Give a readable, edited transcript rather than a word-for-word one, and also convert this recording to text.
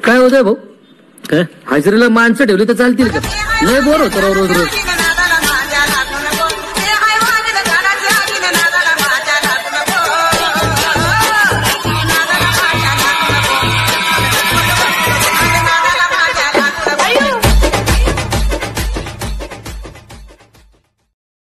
काय होतंय भाऊ? काय हाजरीला माणसं ठेवली तर चालतील का? लय बोर होतं राव रोज रोज.